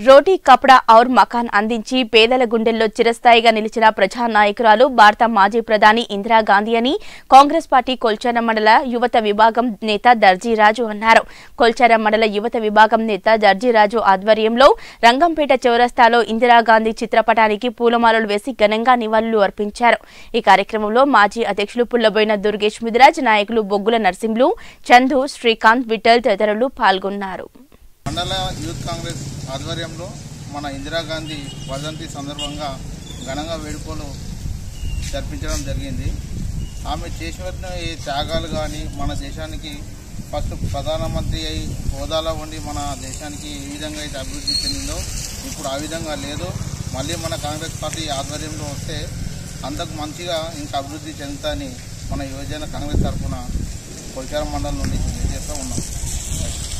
రోటీ కపడా ఔర్ మకాన్ అందించి పేదల గుండెల్లో చిరస్థాయిగా నిలిచిన ప్రజానాయకురాలు భారత మాజీ ప్రధాని ఇందిరాగాంధీ అని కాంగ్రెస్ పార్టీ కొల్చారం మండల యువత విభాగం నేత దర్జీరాజు అన్నారు. కొల్చారం మండల యువత విభాగం నేత దర్జీరాజు ఆధ్వర్యంలో రంగంపేట చౌరస్తాలో ఇందిరాగాంధీ చిత్రపటానికి పూలమాలలు వేసి ఘనంగా నివాళులు అర్పించారు. ఈ కార్యక్రమంలో మాజీ అధ్యక్షులు పుల్లబోయిన దుర్గేష్ ముదిరాజ్, నాయకులు బొగ్గుల నర్సింహులు, చందు, శ్రీకాంత్, విఠల్ తదితరులు పాల్గొన్నారు. మండల యూత్ కాంగ్రెస్ ఆధ్వర్యంలో మన ఇందిరాగాంధీ వర్ధంతి సందర్భంగా ఘనంగా వేడుకలు జరిపించడం జరిగింది. ఆమె చేసిన ఈ త్యాగాలు కానీ మన దేశానికి ఫస్ట్ ప్రధానమంత్రి అయి హోదాలో ఉండి మన దేశానికి ఏ విధంగా అయితే అభివృద్ధి చెందిందో ఇప్పుడు ఆ విధంగా లేదు. మళ్ళీ మన కాంగ్రెస్ పార్టీ ఆధ్వర్యంలో వస్తే అంతకు మంచిగా ఇంకా అభివృద్ధి చెందుతాయని మన యువజన కాంగ్రెస్ తరఫున కొల్చారం మండలం నుండి తెలియజేస్తూ ఉన్నాం.